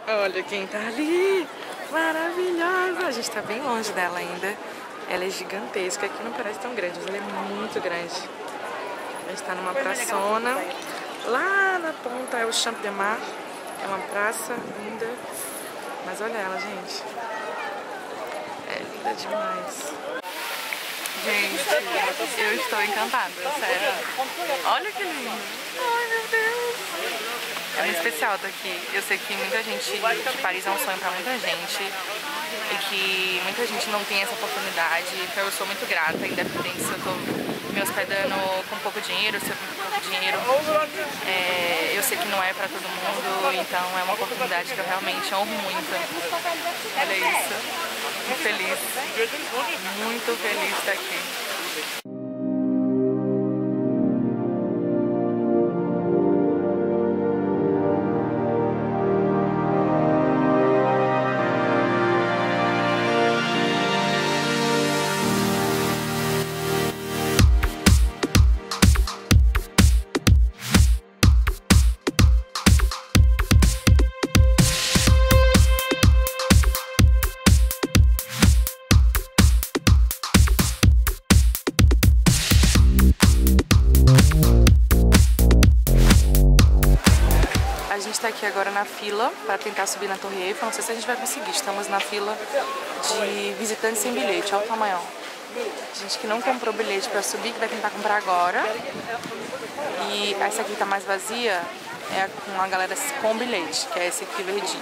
Olha quem tá ali. Maravilhosa. A gente tá bem longe dela ainda. Ela é gigantesca. Aqui não parece tão grande, mas ela é muito grande. A gente tá numa praçona. Lá na ponta é o Champ de Mars. É uma praça linda. Mas olha ela, gente. É linda demais. Gente, eu estou encantada, sério. Olha que lindo. Ai, meu Deus. É muito especial estar aqui. Eu sei que muita gente, que Paris é um sonho pra muita gente. E que muita gente não tem essa oportunidade. Então eu sou muito grata, independente se eu tô me hospedando com pouco dinheiro, se eu tenho pouco dinheiro. Eu sei que não é pra todo mundo, então é uma oportunidade que eu realmente honro muito. Olha isso. Muito feliz. Muito feliz de estar aqui. A gente tá aqui agora na fila para tentar subir na Torre Eiffel. Não sei se a gente vai conseguir. Estamos na fila de visitantes sem bilhete. Olha o tamanho. Gente que não comprou bilhete para subir, que vai tentar comprar agora. E essa aqui tá mais vazia, é com a galera com bilhete, que é esse aqui verdinho.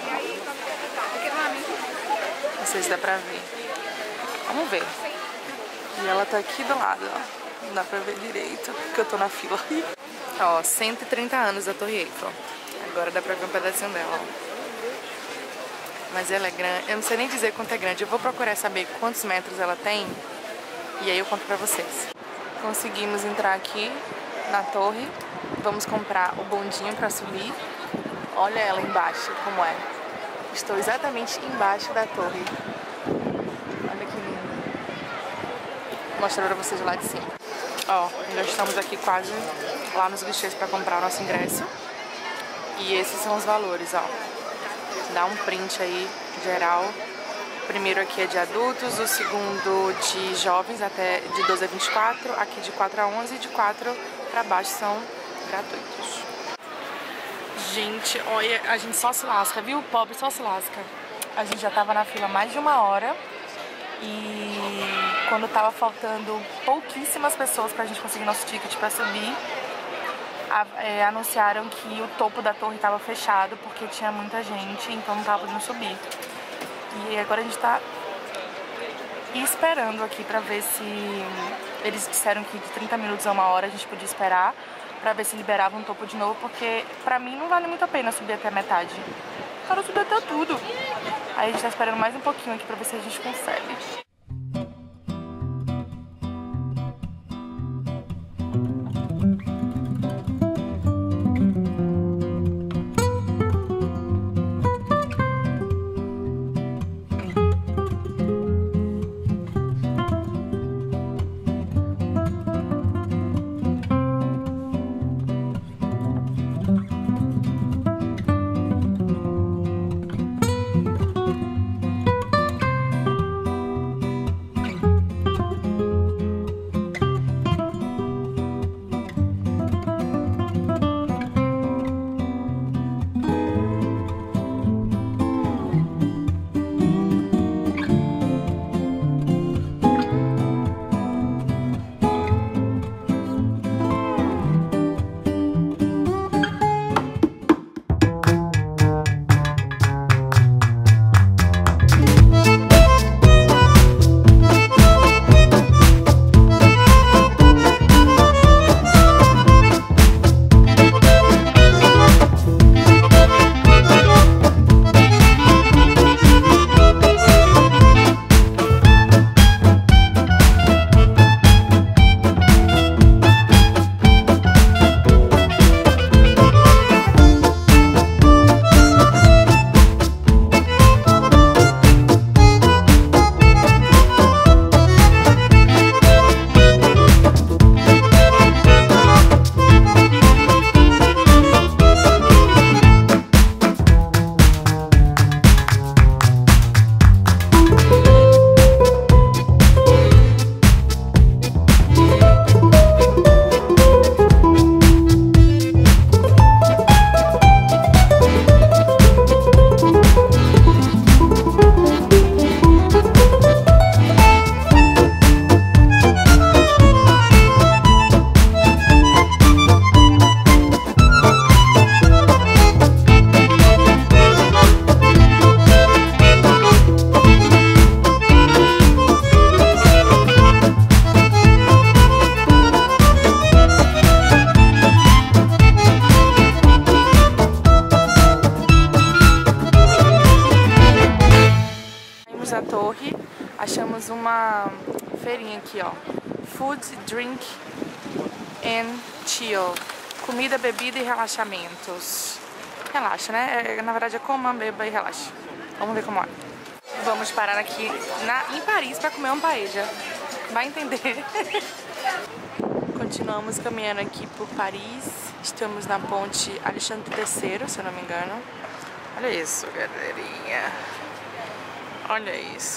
Não sei se dá pra ver. Vamos ver. E ela tá aqui do lado, ó. Não dá pra ver direito, porque eu tô na fila. Ó, 130 anos da Torre Eiffel. Agora dá pra ver um pedacinho dela, ó. Mas ela é grande, eu não sei nem dizer quanto é grande. Eu vou procurar saber quantos metros ela tem e aí eu conto pra vocês. Conseguimos entrar aqui na torre. Vamos comprar o bondinho pra subir. Olha ela embaixo, como é. Estou exatamente embaixo da torre. Olha que lindo. Vou mostrar pra vocês lá de cima. Ó, já estamos aqui quase lá nos guichês pra comprar o nosso ingresso. E esses são os valores, ó. Dá um print aí, geral. O primeiro aqui é de adultos, o segundo de jovens, até de 12 a 24. Aqui de 4 a 11 e de 4 pra baixo são gratuitos. Gente, olha, a gente só se lasca, viu? O pobre só se lasca. A gente já tava na fila mais de 1 hora. E quando tava faltando pouquíssimas pessoas pra gente conseguir nosso ticket pra subir, anunciaram que o topo da torre estava fechado porque tinha muita gente, então não tava podendo subir. E agora a gente tá esperando aqui pra ver se... Eles disseram que de 30 minutos a 1 hora a gente podia esperar pra ver se liberavam o topo de novo, porque pra mim não vale muito a pena subir até a metade. Eu quero subir até tudo. Aí a gente tá esperando mais um pouquinho aqui pra ver se a gente consegue. a torre, achamos uma feirinha aqui, ó. Food, Drink and Chill. Comida, bebida e relaxamentos. Relaxa, né? Na verdade é coma, beba e relaxa. Vamos ver como é. Vamos parar aqui em Paris pra comer uma paella. Vai entender. Continuamos caminhando aqui por Paris. Estamos na ponte Alexandre III, se eu não me engano. Olha isso, galerinha. Olha isso.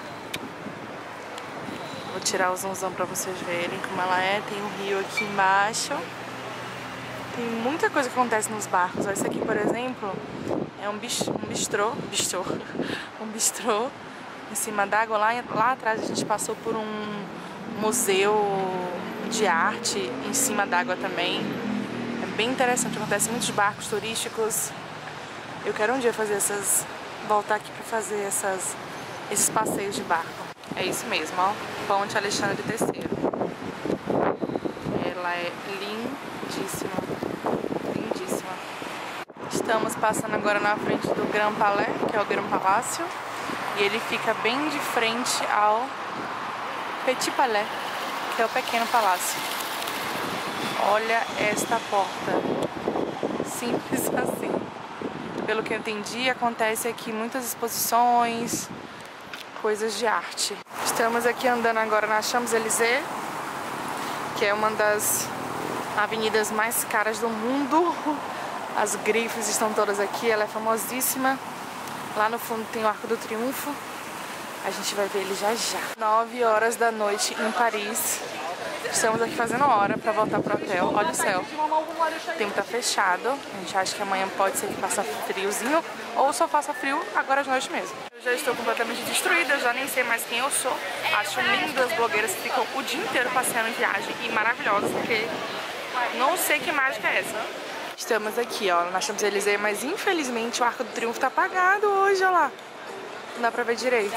Vou tirar o zoomzão pra vocês verem como ela é. Tem um rio aqui embaixo. Tem muita coisa que acontece nos barcos. Esse aqui, por exemplo, é um bistrô em cima d'água. Lá atrás a gente passou por um museu de arte em cima d'água também. É bem interessante, acontece muitos barcos turísticos. Eu quero um dia fazer voltar aqui pra fazer esses passeios de barco. É isso mesmo, ó. Ponte Alexandre III. Ela é lindíssima. Lindíssima. Estamos passando agora na frente do Grand Palais, que é o Grand Palácio. E ele fica bem de frente ao Petit Palais, que é o pequeno palácio. Olha esta porta. Simples assim. Pelo que eu entendi, acontece aqui muitas exposições, coisas de arte. Estamos aqui andando agora na Champs-Élysées, que é uma das avenidas mais caras do mundo. As grifes estão todas aqui, ela é famosíssima. Lá no fundo tem o Arco do Triunfo. A gente vai ver ele já já. 9 horas da noite em Paris. Estamos aqui fazendo hora pra voltar pro hotel. Olha o céu. O tempo tá fechado. A gente acha que amanhã pode ser que faça friozinho ou só faça frio agora de noite mesmo. Eu já estou completamente destruída, eu já nem sei mais quem eu sou. Acho lindo as blogueiras que ficam o dia inteiro passeando em viagem e maravilhosas, porque não sei que mágica é essa. Estamos aqui, ó, na Champs-Élysées, mas infelizmente o Arco do Triunfo tá apagado hoje, ó lá. Não dá pra ver direito.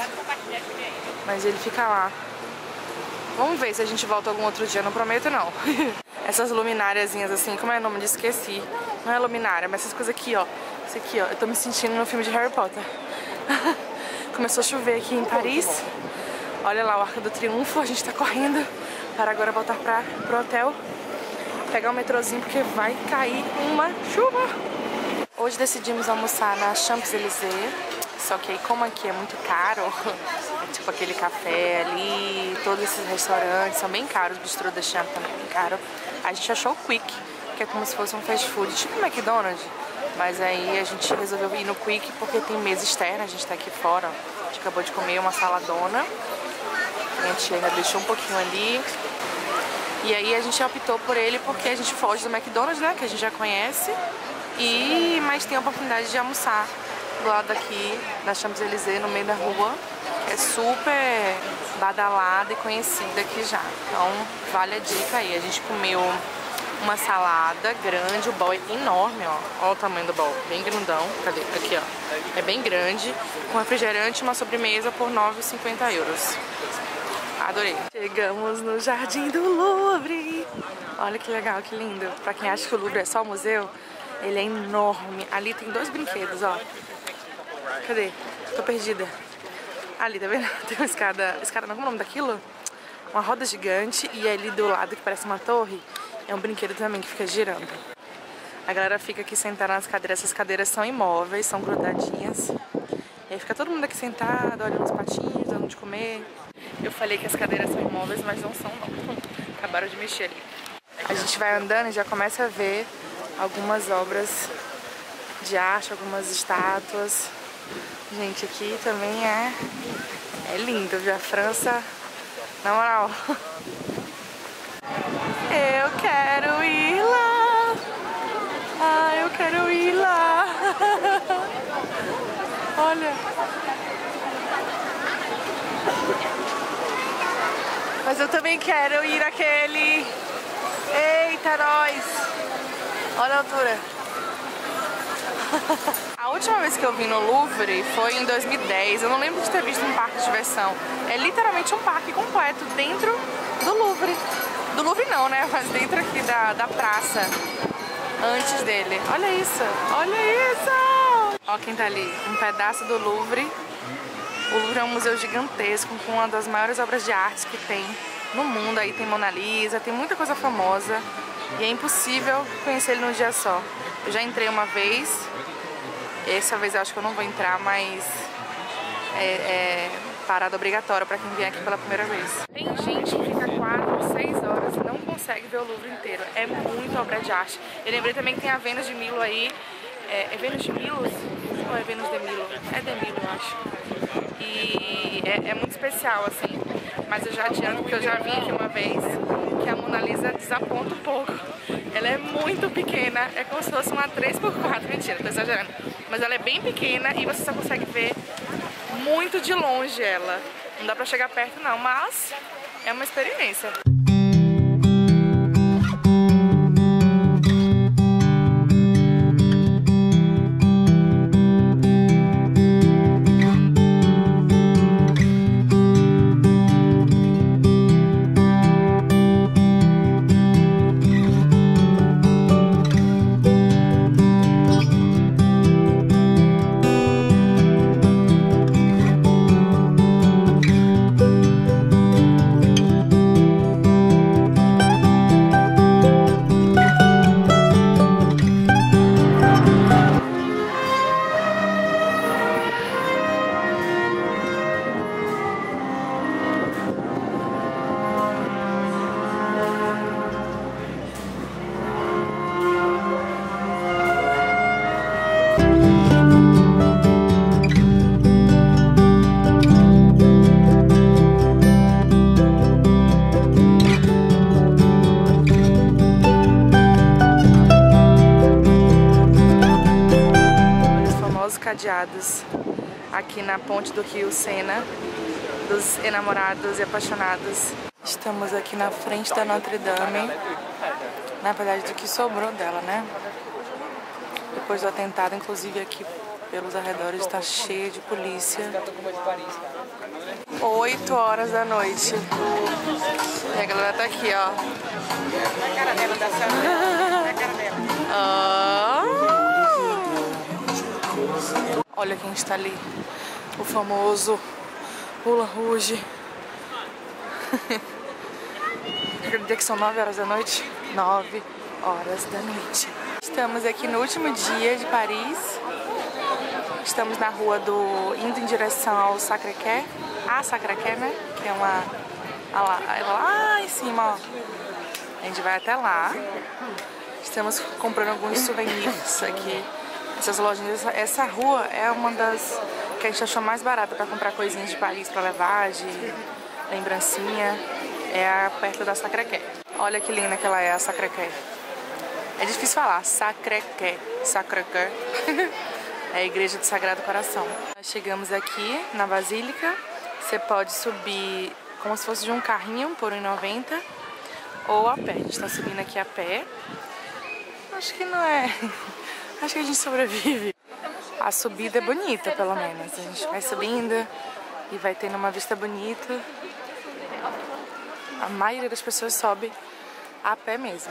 Mas ele fica lá. Vamos ver se a gente volta algum outro dia, não prometo não. Essas lumináriazinhas assim, como é o nome disso? Esqueci. Não é luminária, mas essas coisas aqui, ó. Isso aqui, ó, eu tô me sentindo no filme de Harry Potter. Começou a chover aqui em Paris. Olha lá o Arco do Triunfo, a gente tá correndo para agora voltar pro hotel. Pegar o metrozinho porque vai cair uma chuva. Hoje decidimos almoçar na Champs-Élysées. Só que aí, como aqui é muito caro, é tipo aquele café ali, todos esses restaurantes são bem caros, o bistrô da Champs também é bem caro. A gente achou o Quick, que é como se fosse um fast food, tipo McDonald's. Mas aí a gente resolveu ir no Quick porque tem mesa externa, a gente tá aqui fora, ó. A gente acabou de comer uma saladona, a gente ainda deixou um pouquinho ali. E aí a gente optou por ele porque a gente foge do McDonald's, né, que a gente já conhece, mas tem a oportunidade de almoçar do lado aqui da Champs-Élysées, no meio da rua, que é super badalada e conhecida aqui já. Então vale a dica aí. A gente comeu uma salada grande, o bowl é enorme, ó. Olha o tamanho do bowl, bem grandão. Cadê? Aqui, ó. É bem grande, com refrigerante e uma sobremesa por 9,50 €. Adorei. Chegamos no Jardim do Louvre. Olha que legal, que lindo. Pra quem acha que o Louvre é só museu, ele é enorme. Ali tem 2 brinquedos, ó. Cadê? Tô perdida. Ali, tá vendo? Tem uma escada. Escada não, como é o nome daquilo? Uma roda gigante. E ali do lado, que parece uma torre, é um brinquedo também que fica girando. A galera fica aqui sentada nas cadeiras. Essas cadeiras são imóveis, são grudadinhas. E aí fica todo mundo aqui sentado, olhando os patinhos, dando de comer. Eu falei que as cadeiras são imóveis, mas não são não. Acabaram de mexer ali. A gente vai andando e já começa a ver algumas obras de arte, algumas estátuas. Gente, aqui também é lindo, viu? A França, na moral. Eu quero ir lá. Ah, eu quero ir lá. Olha. Mas eu também quero ir naquele. Eita, nós! Olha a altura. A última vez que eu vim no Louvre foi em 2010. Eu não lembro de ter visto um parque de diversão. É literalmente um parque completo dentro do Louvre. Do Louvre não, né? Mas dentro aqui da praça. Antes dele. Olha isso! Olha isso! Ó quem tá ali. Um pedaço do Louvre. O Louvre é um museu gigantesco, com uma das maiores obras de arte que tem no mundo. Aí tem Mona Lisa, tem muita coisa famosa e é impossível conhecer ele num dia só. Eu já entrei uma vez, essa vez eu acho que eu não vou entrar, mas é parada obrigatória para quem vem aqui pela primeira vez. Tem gente que fica 4, 6 horas e não consegue ver o Louvre inteiro. É muita obra de arte. Eu lembrei também que tem a Vênus de Milo aí. É Vênus de Milo? Ou é Vênus de Milo? É de Milo, eu acho. E é muito especial, assim. Mas eu já adianto, porque eu já vi aqui uma vez, que a Mona Lisa desaponta um pouco. Ela é muito pequena, é como se fosse uma 3x4, mentira, tô exagerando. Mas ela é bem pequena e você só consegue ver muito de longe ela. Não dá pra chegar perto não, mas é uma experiência. Cadeados aqui na ponte do Rio Sena, dos enamorados e apaixonados. Estamos aqui na frente da Notre Dame, na verdade do que sobrou dela, né? Depois do atentado, inclusive aqui pelos arredores está cheio de polícia. 8 horas da noite. E a galera tá aqui, ó. Na cara dela, da senhora. Na cara dela. Olha quem está ali, o famoso Moulin Rouge. Acredita que são 9 horas da noite? 9 horas da noite. Estamos aqui no último dia de Paris. Estamos na rua indo em direção ao Sacré-Cœur. A Sacré-Cœur, né? Que é uma... lá em cima, ó. A gente vai até lá. Estamos comprando alguns souvenirs aqui. Essas lojinhas, essa rua é uma das que a gente achou mais barata para comprar coisinhas de Paris para levar, de lembrancinha. É perto da Sacré-Cœur. Olha que linda que ela é, a Sacré-Cœur. É difícil falar, Sacré-Cœur. Sacré-Cœur. É a Igreja do Sagrado Coração. Nós chegamos aqui na Basílica. Você pode subir como se fosse de um carrinho por R$1,90 ou a pé. A gente está subindo aqui a pé. Acho que não é... Acho que a gente sobrevive. A subida é bonita, pelo menos. A gente vai subindo e vai tendo uma vista bonita. A maioria das pessoas sobe a pé mesmo.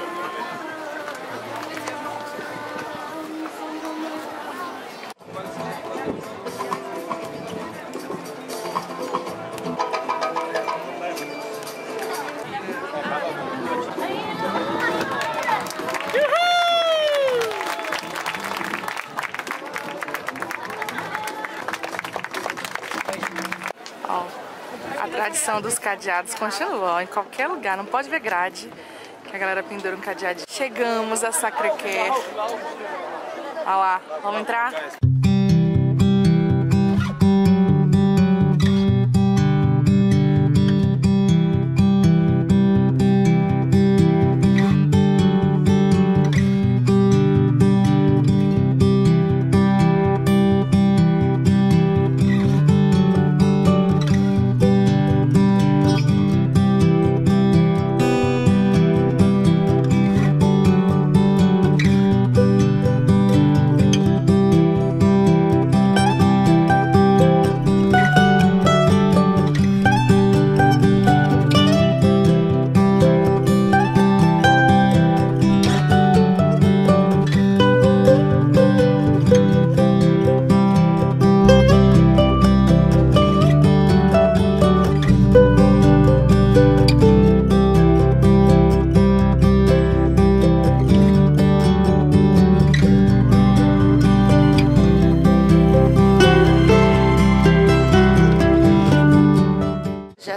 A tradição dos cadeados continua, ó, em qualquer lugar, não pode ver grade, que a galera pendura um cadeado. Chegamos a Sacré-Cœur. Olha lá, vamos entrar?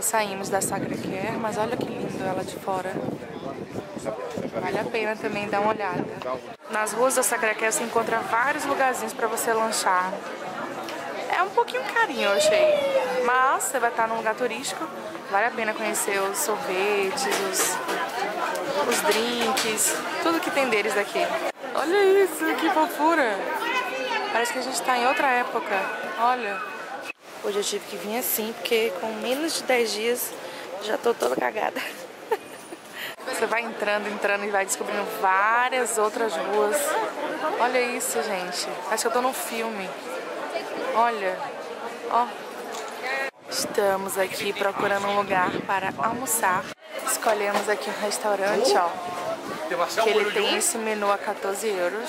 saímos da Sacré-Cœur, mas olha que lindo ela de fora. Vale a pena também dar uma olhada. Nas ruas da Sacré-Cœur você encontra vários lugarzinhos para você lanchar. É um pouquinho carinho, eu achei. Mas você vai estar num lugar turístico. Vale a pena conhecer os sorvetes, os drinks, tudo que tem deles daqui. Olha isso, que fofura! Parece que a gente tá em outra época. Olha. Hoje eu tive que vir assim, porque com menos de 10 dias já tô toda cagada. Você vai entrando e vai descobrindo várias outras ruas. Olha isso, gente. Acho que eu tô num filme. Olha. Ó. Estamos aqui procurando um lugar para almoçar. Escolhemos aqui um restaurante, ó. Que ele tem esse menu a 14 euros.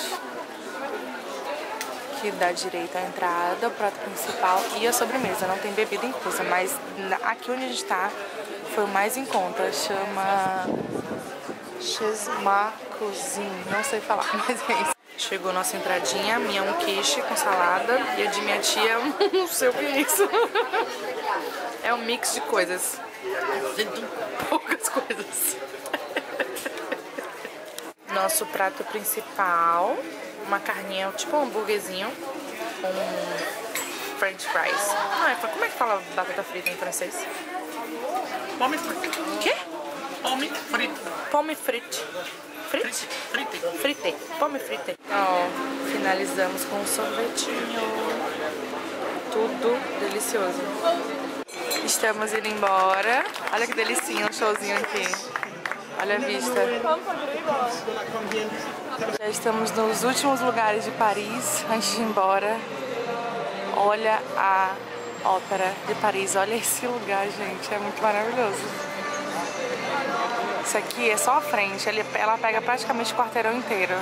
Que dá direito à entrada, o prato principal e a sobremesa. Não tem bebida inclusa, mas aqui onde a gente tá foi o mais em conta. Chama Chesma Cuisine. Não sei falar, mas é isso. Chegou nossa entradinha, minha um quiche com salada e a de minha tia, não sei o que é isso. É um mix de coisas. Poucas coisas. Nosso prato principal, uma carninha, tipo um hambúrguerzinho com french fries. Não, como é que fala batata frita em francês? Pomme frite. Quê? Pomme frite. Pomme frite. Frite? Frite. Pomme frite. Ó, finalizamos com um sorvetinho. Tudo delicioso. Estamos indo embora. Olha que delicinha, um showzinho aqui. Olha a vista. Já estamos nos últimos lugares de Paris, antes de ir embora. Olha a Ópera de Paris. Olha esse lugar, gente. É muito maravilhoso. Isso aqui é só a frente. Ela pega praticamente o quarteirão inteiro.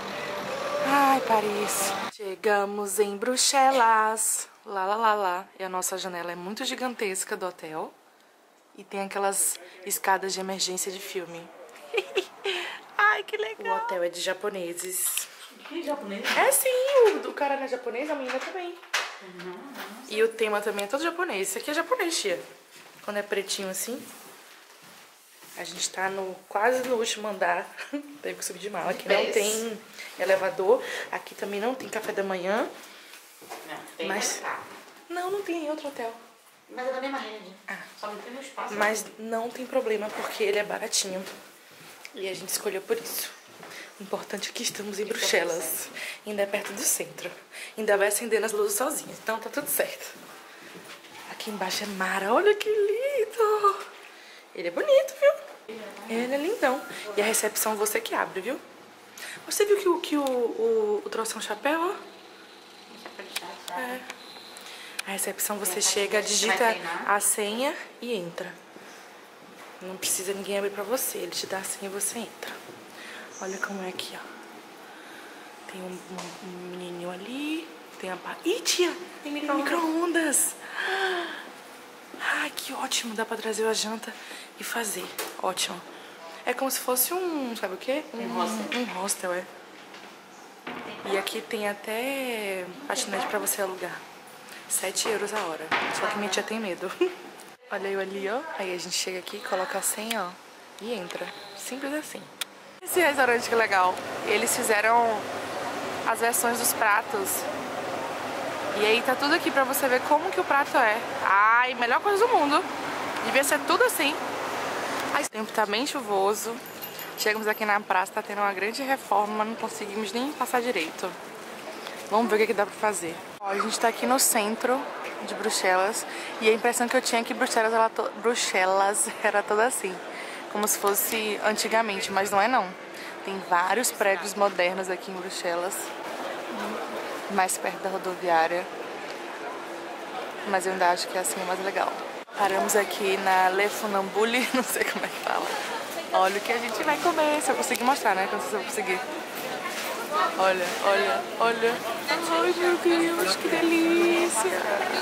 Ai, Paris. Chegamos em Bruxelas. Lá, lá, lá, lá. E a nossa janela é muito gigantesca do hotel. E tem aquelas escadas de emergência de filme. Ai, que legal. O hotel é de japoneses. Que japonês? É sim, o cara não é japonês, a menina também. E o tema também é todo japonês. Isso aqui é japonês, tia. Quando é pretinho assim. A gente tá quase no último andar. Teve que subir de mala. Aqui não tem elevador. Aqui também não tem café da manhã. Não, tem mas não tem em outro hotel. Mas é da mesma rede. Só não tem no espaço. Mas não tem problema porque ele é baratinho. E a gente escolheu por isso. O importante é que estamos em Bruxelas. Ainda é perto do centro. Ainda vai acendendo as luzes sozinha. Então tá tudo certo. Aqui embaixo é mar. Olha que lindo. Ele é bonito, viu? Ele é lindão. E a recepção você que abre, viu? Você viu que o trouxe um chapéu, ó? É. A recepção você chega, digita a senha e entra. Não precisa ninguém abrir pra você. Ele te dá a senha e você entra. Olha como é aqui, ó. Tem um menininho ali. Tem a... Ih, tia! Tem micro-ondas! Ai, que ótimo. Dá pra trazer a janta e fazer. Ótimo. É como se fosse um... Sabe o quê? Um hostel, é. E aqui tem até patinete pra você alugar. 7 euros a hora. Só que minha tia tem medo. Olha eu ali, ó. Aí a gente chega aqui, coloca a senha, ó. E entra. Simples assim. Esse restaurante que legal. Eles fizeram as versões dos pratos. E aí tá tudo aqui pra você ver como que o prato é. Ai, melhor coisa do mundo. Devia ser tudo assim. Aí, o tempo tá bem chuvoso. Chegamos aqui na praça, tá tendo uma grande reforma, mas não conseguimos nem passar direito. Vamos ver o que dá pra fazer. Ó, a gente tá aqui no centro de Bruxelas. E a impressão que eu tinha é que Bruxelas era toda assim. Como se fosse antigamente, mas não é não. Tem vários prédios modernos aqui em Bruxelas. Mais perto da rodoviária. Mas eu ainda acho que é assim mais legal. Paramos aqui na Le Funambule, não sei como é que fala. Olha o que a gente vai comer, se eu conseguir mostrar, né? Não sei se eu conseguir. Olha, olha, olha. Ai, meu Deus, que delícia.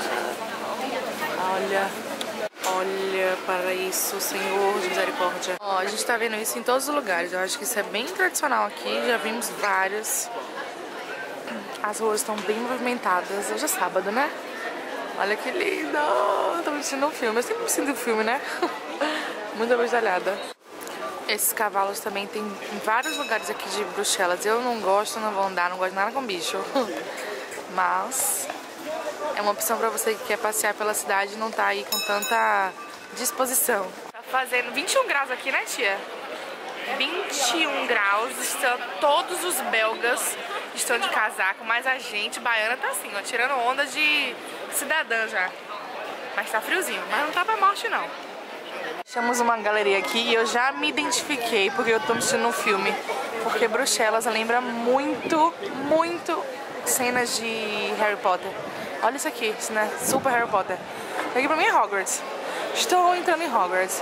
Olha, olha para isso, Senhor de misericórdia. Ó, a gente tá vendo isso em todos os lugares. Eu acho que isso é bem tradicional aqui, já vimos vários. As ruas estão bem movimentadas. Hoje é sábado, né? Olha que lindo! Tô me sentindo um filme. Eu sempre me sinto um filme, né? Muito abestalhada. Esses cavalos também tem em vários lugares aqui de Bruxelas. Eu não gosto, não vou andar, não gosto de nada com bicho. Mas é uma opção pra você que quer passear pela cidade e não tá aí com tanta disposição. Tá fazendo 21 graus aqui, né, tia? 21 graus, todos os belgas estão de casaco, mas a gente baiana tá assim, ó, tirando onda de cidadã já. Mas tá friozinho, mas não tá pra morte não. Achamos uma galeria aqui e eu já me identifiquei porque eu tô me assistindo um filme. Porque Bruxelas lembra muito, muito cenas de Harry Potter. Olha isso aqui, isso né? Super Harry Potter. Isso aqui pra mim é Hogwarts. Estou entrando em Hogwarts.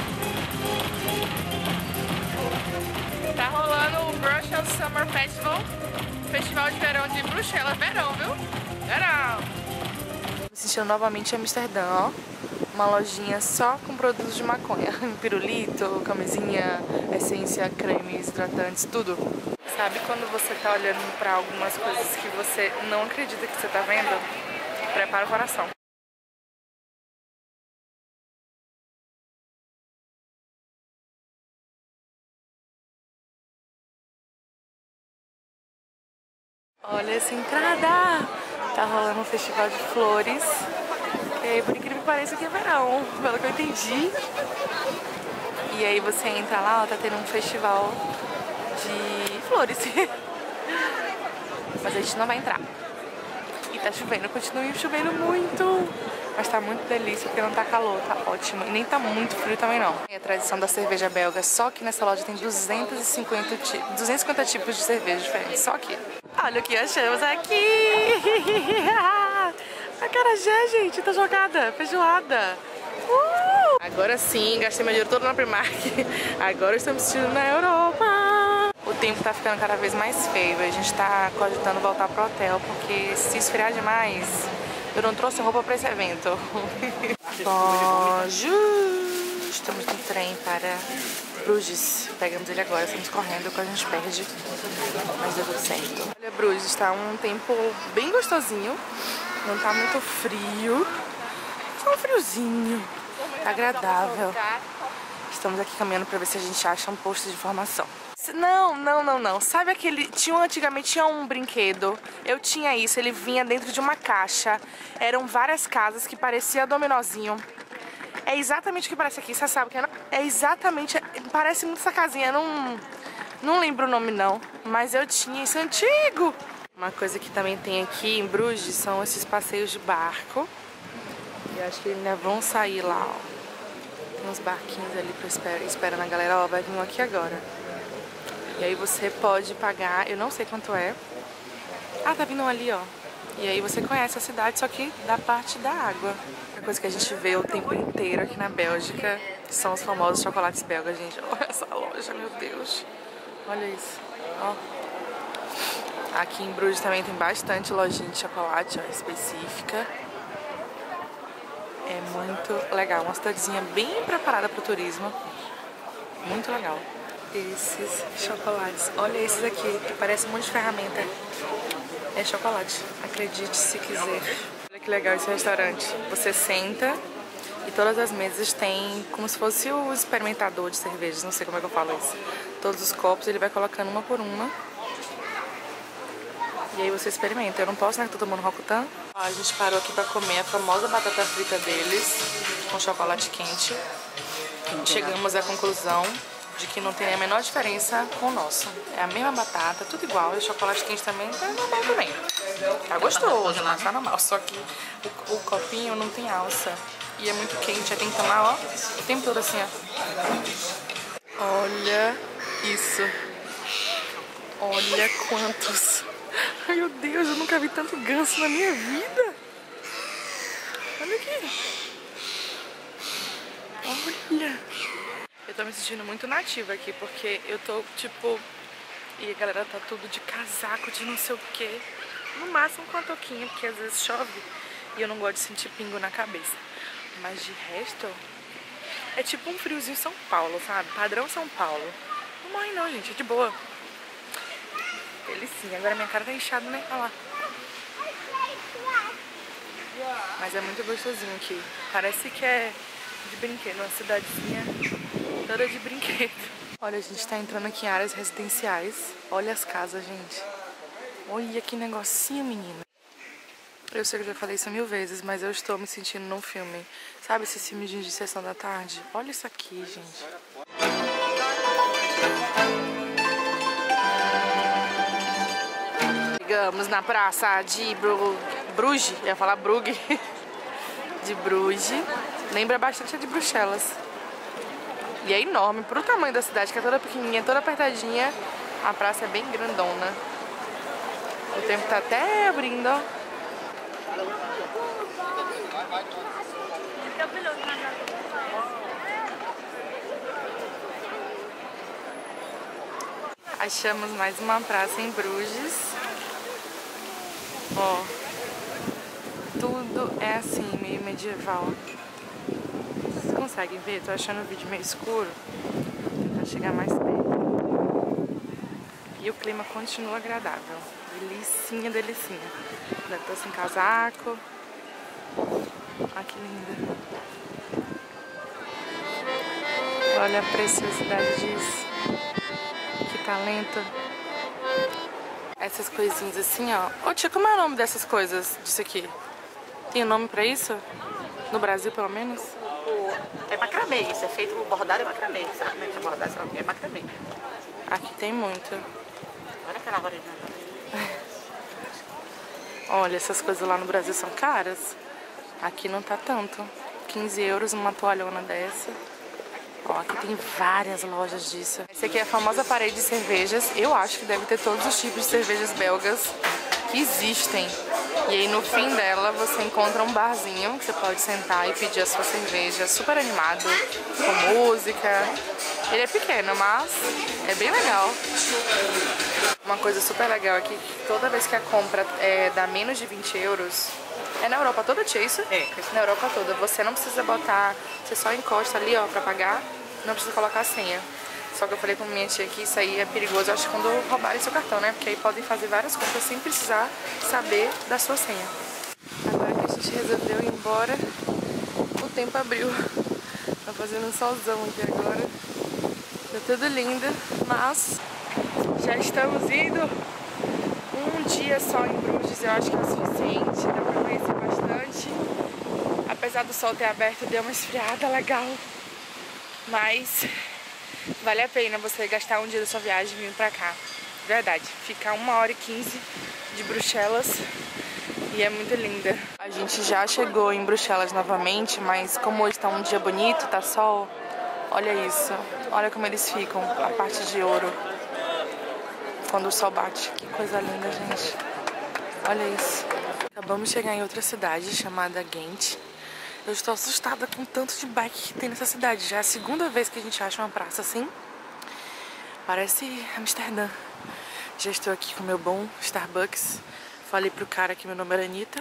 Tá rolando o Bruxelas Summer Festival. Festival de verão de Bruxelas. Verão, viu? Verão! Me sentindo novamente em Amsterdã, ó. Uma lojinha só com produtos de maconha. Pirulito, camisinha, essência, cremes, hidratantes, tudo. Sabe quando você tá olhando pra algumas coisas que você não acredita que você tá vendo? Prepara o coração. Olha essa entrada! Tá rolando um festival de flores. E aí, por incrível que pareça, aqui é verão, pelo que eu entendi. E aí você entra lá, ó, tá tendo um festival de flores. Mas a gente não vai entrar. E tá chovendo, continua chovendo muito. Mas tá muito delícia, porque não tá calor, tá ótimo. E nem tá muito frio também não. É a tradição da cerveja belga, só que nessa loja tem 250 tipos de cerveja diferentes, só aqui. Olha o que achamos aqui! Acarajé, gente, tá jogada, feijoada. Agora sim, gastei meu dinheiro todo na Primark. Agora estamos assistindo na Europa. O tempo tá ficando cada vez mais feio. A gente tá cogitando voltar pro hotel, porque se esfriar demais, eu não trouxe roupa pra esse evento. Bonjour! Estamos no trem para Bruges. Pegamos ele agora, estamos correndo, quase a gente perde. Mas deu tudo certo. Olha, Bruges tá um tempo bem gostosinho. Não tá muito frio. Só um friozinho. Tá agradável. Estamos aqui caminhando pra ver se a gente acha um posto de informação. Não. Sabe aquele... Antigamente tinha um brinquedo. Eu tinha isso. Ele vinha dentro de uma caixa. Eram várias casas que parecia dominozinho. É exatamente o que parece aqui. Você sabe o que é? É exatamente... Parece muito essa casinha. Não lembro o nome não. Mas eu tinha isso antigo. Uma coisa que também tem aqui em Bruges são esses passeios de barco. E acho que ainda vão sair lá, ó. Tem uns barquinhos ali pra esperando a galera. Ó, vai vir um aqui agora. E aí você pode pagar, eu não sei quanto é. Ah, tá vindo um ali, ó. E aí você conhece a cidade, só que da parte da água. A coisa que a gente vê o tempo inteiro aqui na Bélgica são os famosos chocolates belgas, gente. Olha essa loja, meu Deus. Olha isso, ó. Aqui em Bruges também tem bastante lojinha de chocolate, ó, específica. É muito legal, uma cidadezinha bem preparada para o turismo. Muito legal. Esses chocolates, olha esses aqui, que parece um monte de ferramenta. É chocolate, acredite se quiser. Olha que legal esse restaurante. Você senta e todas as mesas tem como se fosse o experimentador de cervejas, não sei como é que eu falo isso. Todos os copos ele vai colocando uma por uma. E aí você experimenta. Eu não posso, né, que tô tomando Rokutan. Ó, a gente parou aqui pra comer a famosa batata frita deles, com chocolate quente. Chegamos à conclusão de que não tem a menor diferença com o nosso. É a mesma batata, tudo igual. E o chocolate quente também tá normal também. Tá gostoso, mas tá normal. Só que o copinho não tem alça. E é muito quente, aí tem que tomar, ó, o tempo todo assim, ó. Olha isso. Olha quantos... Ai, meu Deus, eu nunca vi tanto ganso na minha vida. Olha aqui. Olha. Eu tô me sentindo muito nativa aqui, porque eu tô, tipo... E a galera tá tudo de casaco, de não sei o quê. No máximo com a touquinha, porque às vezes chove. E eu não gosto de sentir pingo na cabeça. Mas de resto... É tipo um friozinho São Paulo, sabe? Padrão São Paulo. Não morre não, gente, é de boa. Delicinha. Agora minha cara tá inchada, né? Olha lá. Mas é muito gostosinho aqui. Parece que é de brinquedo, uma cidadezinha toda de brinquedo. Olha, a gente tá entrando aqui em áreas residenciais. Olha as casas, gente. Olha que negocinho, menina. Eu sei que eu já falei isso 1000 vezes, mas eu estou me sentindo num filme. Sabe esses filmes de sessão da tarde? Olha isso aqui, gente. Chegamos na praça de Bruges. Eu ia falar Brugge. De Bruges. Lembra bastante de Bruxelas. E é enorme. Pro tamanho da cidade, que é toda pequenininha, toda apertadinha, a praça é bem grandona. O tempo tá até abrindo, ó. Achamos mais uma praça em Bruges. Ó, tudo é assim, meio medieval. Vocês conseguem ver? Tô achando o vídeo meio escuro. Vou tentar chegar mais perto. E o clima continua agradável. Delicinha, delicinha. Ainda tô sem casaco. Olha que linda. Olha a preciosidade disso. Que talento. Essas coisinhas assim, ó. Ô tia, como é o nome dessas coisas? Disso aqui? Tem nome pra isso? No Brasil, pelo menos? É macramê, isso é feito bordado e macramê. Sabe como é que é bordado? É macramê. Aqui tem muito. Olha aquela varinha. Olha, essas coisas lá no Brasil são caras. Aqui não tá tanto. 15 euros uma toalhona dessa. Ó, aqui tem várias lojas disso. Essa aqui é a famosa parede de cervejas. Eu acho que deve ter todos os tipos de cervejas belgas que existem. E aí no fim dela você encontra um barzinho que você pode sentar e pedir a sua cerveja. Super animado, com música. Ele é pequeno, mas é bem legal. Uma coisa super legal aqui, que toda vez que a compra dá menos de 20 euros... É na Europa toda, tia, isso? É. Na Europa toda. Você não precisa botar... Você só encosta ali, ó, pra pagar. Não precisa colocar a senha. Só que eu falei com minha tia que isso aí é perigoso, eu acho, quando roubarem seu cartão, né? Porque aí podem fazer várias compras sem precisar saber da sua senha. Agora que a gente resolveu ir embora, o tempo abriu. Tá fazendo um solzão aqui agora. Tá tudo lindo, mas já estamos indo. Um dia só em Bruges eu acho que é o suficiente, dá pra conhecer bastante. Apesar do sol ter aberto, deu uma esfriada legal. Mas vale a pena você gastar um dia da sua viagem e vir pra cá. Verdade, ficar 1h15 de Bruxelas e é muito linda. A gente já chegou em Bruxelas novamente, mas como hoje tá um dia bonito, tá sol, olha isso. Olha como eles ficam, a parte de ouro. Quando o sol bate. Que coisa linda, gente. Olha isso. Acabamos de chegar em outra cidade chamada Ghent. Eu estou assustada com o tanto de bike que tem nessa cidade. Já é a segunda vez que a gente acha uma praça assim. Parece Amsterdã. Já estou aqui com o meu bom Starbucks. Falei pro cara que meu nome era Anitta.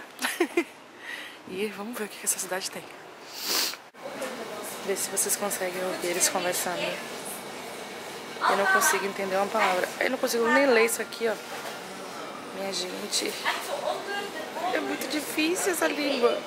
E vamos ver o que essa cidade tem. Ver se vocês conseguem ouvir eles conversando. Eu não consigo entender uma palavra. Eu não consigo nem ler isso aqui, ó. Minha gente. É muito difícil essa língua.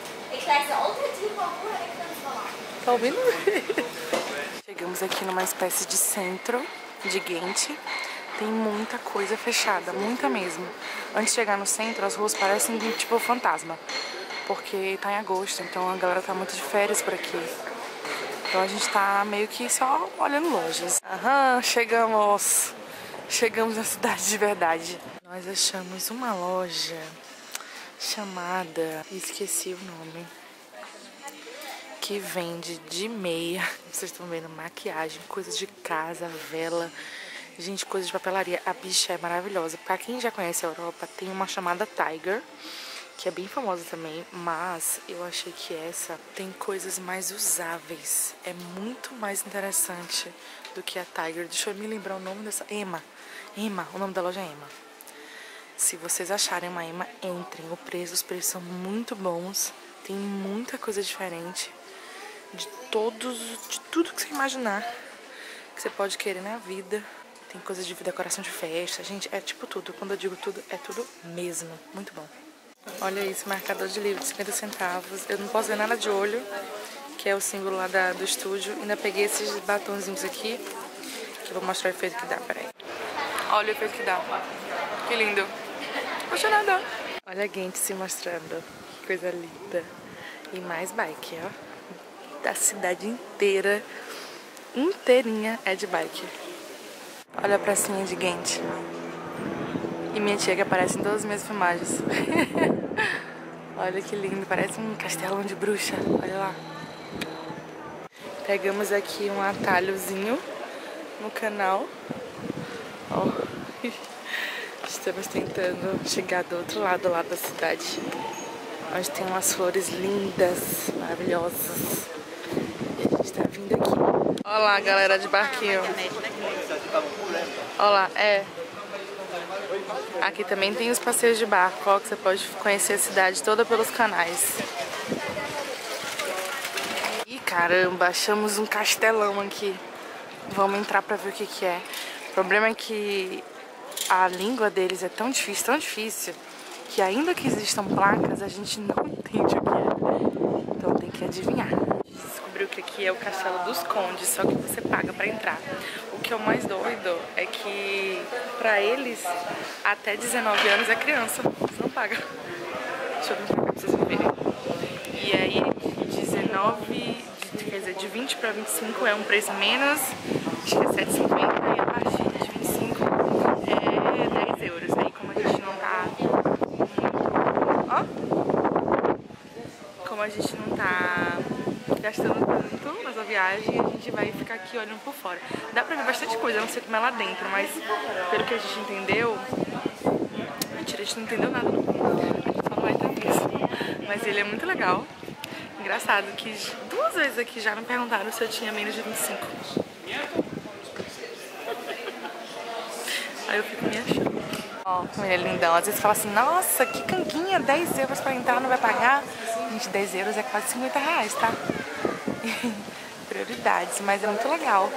Tá ouvindo? Chegamos aqui numa espécie de centro de Ghent. Tem muita coisa fechada, muita mesmo. Antes de chegar no centro, as ruas parecem tipo fantasma. Porque tá em agosto, então a galera tá muito de férias por aqui. Então a gente tá meio que só olhando lojas. Aham, chegamos! Chegamos na cidade de verdade. Nós achamos uma loja chamada... Esqueci o nome. Que vende de meia. Vocês estão vendo maquiagem, coisas de casa, vela. Gente, coisas de papelaria. A bicha é maravilhosa. Pra quem já conhece a Europa, tem uma chamada Tiger, que é bem famosa também, mas eu achei que essa tem coisas mais usáveis. É muito mais interessante do que a Tiger. Deixa eu me lembrar o nome dessa... Emma. Emma, o nome da loja é Emma. Se vocês acharem uma Emma, entrem. Os preços são muito bons. Tem muita coisa diferente. De tudo que você imaginar. Que você pode querer na vida. Tem coisas de decoração de festa. Gente, é tipo tudo. Quando eu digo tudo, é tudo mesmo. Muito bom. Olha isso, marcador de livro de 50 centavos. Eu não posso ver nada de olho, que é o símbolo lá do estúdio. Ainda peguei esses batonzinhos aqui, que eu vou mostrar o efeito que dá, peraí. Olha o efeito que dá. Que lindo. Apaixonada. Olha a gente se mostrando. Que coisa linda. E mais bike, ó. Da cidade inteira. Inteirinha é de bike. Olha a pracinha de Ghent. E minha tia que aparece em todas as minhas filmagens. Olha que lindo, parece um castelão de bruxa. Olha lá. Pegamos aqui um atalhozinho no canal. Ó. Estamos tentando chegar do outro lado lá da cidade, onde tem umas flores lindas, maravilhosas. E a gente tá vindo aqui. Olha lá, galera de barquinho. Olha lá, aqui também tem os passeios de barco, ó, que você pode conhecer a cidade toda pelos canais. Ih, caramba, achamos um castelão aqui. Vamos entrar pra ver o que que é. O problema é que a língua deles é tão difícil, que ainda que existam placas, a gente não entende o que é. Então tem que adivinhar. A gente descobriu que aqui é o Castelo dos Condes, só que você paga pra entrar. O que é o mais doido é que pra eles, até 19 anos é criança, você não paga. Deixa eu mostrar pra vocês verem. E aí, de 20 pra 25 é um preço menos, acho que é 7,50, e a partir de 25 é 10 euros. Aí como a gente não tá como a gente não tá gastando tanto nessa viagem, a gente vai ficar aqui olhando por fora. Dá pra ver bastante coisa, eu não sei como é lá dentro, mas pelo que a gente entendeu... Mentira, a gente não entendeu nada, não. A gente só não vai entender isso. Mas ele é muito legal. Engraçado que 2 vezes aqui já me perguntaram se eu tinha menos de 25. Aí eu fico me achando. Ó, como ele é lindão. Às vezes fala assim, nossa, que canguinha, 10 euros pra entrar, não vai pagar? Gente, 10 euros é quase 50 reais, tá? Prioridades, mas é muito legal.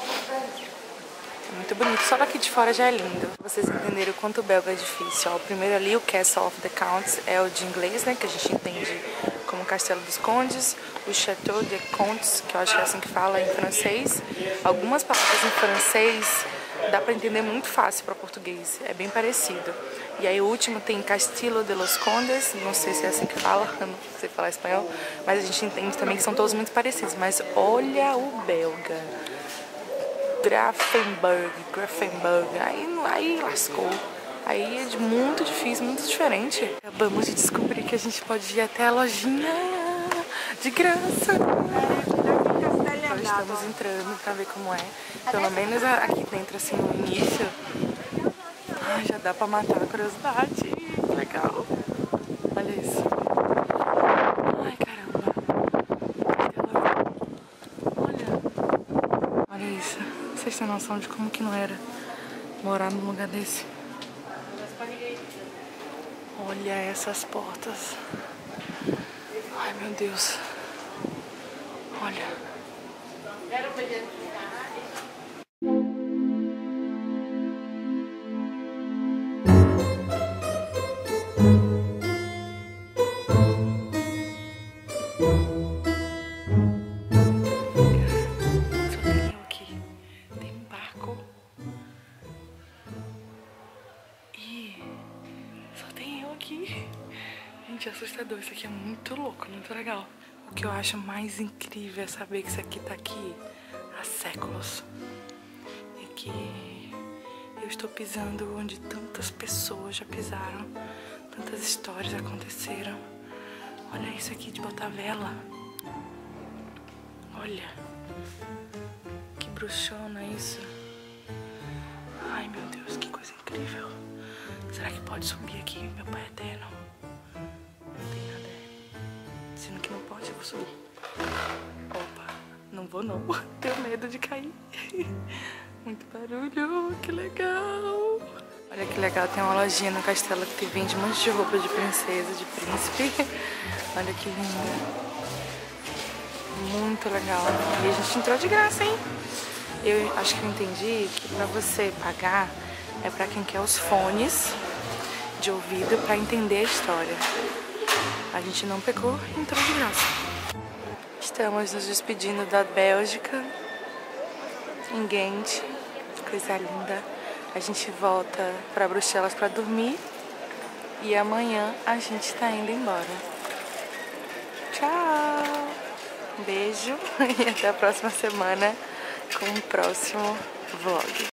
É muito bonito, só daqui de fora já é lindo. Pra vocês entenderem o quanto o belga é difícil, ó. O primeiro ali, o Castle of the Counts, é o de inglês, né, que a gente entende como Castelo dos Condes. O Château de Contes, que eu acho que é assim que fala em francês. Algumas palavras em francês dá pra entender muito fácil pra português, é bem parecido. E aí o último tem Castillo de los Condes, não sei se é assim que fala, eu não sei falar espanhol, mas a gente entende também que são todos muito parecidos. Mas olha o belga. Grafenberg, aí lascou. Aí é muito difícil, muito diferente. Acabamos de descobrir que a gente pode ir até a lojinha de graça. Então estamos entrando pra ver como é. Pelo menos aqui dentro, assim, no início. Ai, já dá pra matar a curiosidade. Legal. Olha isso. Ai, caramba. Olha isso. Vocês têm noção de como que não era morar num lugar desse? Olha essas portas. Ai, meu Deus. Olha. Gente, é assustador. Isso aqui é muito louco, muito legal. O que eu acho mais incrível é saber que isso aqui tá aqui há séculos. E que eu estou pisando onde tantas pessoas já pisaram, tantas histórias aconteceram. Olha isso aqui de botar vela. Olha. Que bruxona isso. Ai, meu Deus, que coisa incrível. Será que pode subir aqui, meu pai eterno? Não tem nada. Sendo que não pode, eu vou subir. Opa, não vou não. Tenho medo de cair. Muito barulho, que legal. Olha que legal, tem uma lojinha no castelo que vende um monte de roupa de princesa, de príncipe. Olha que linda. Muito legal. E a gente entrou de graça, hein? Eu acho que eu entendi que pra você pagar é pra quem quer os fones de ouvido pra entender a história. A gente não pegou, entrou de graça. Estamos nos despedindo da Bélgica, em Ghent, coisa linda. A gente volta pra Bruxelas pra dormir e amanhã a gente tá indo embora. Tchau! Um beijo e até a próxima semana com o próximo vlog.